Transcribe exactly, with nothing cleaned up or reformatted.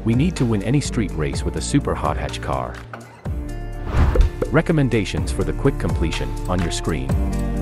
We need to win any street race with a super hot hatch car. Recommendations for the quick completion, on your screen.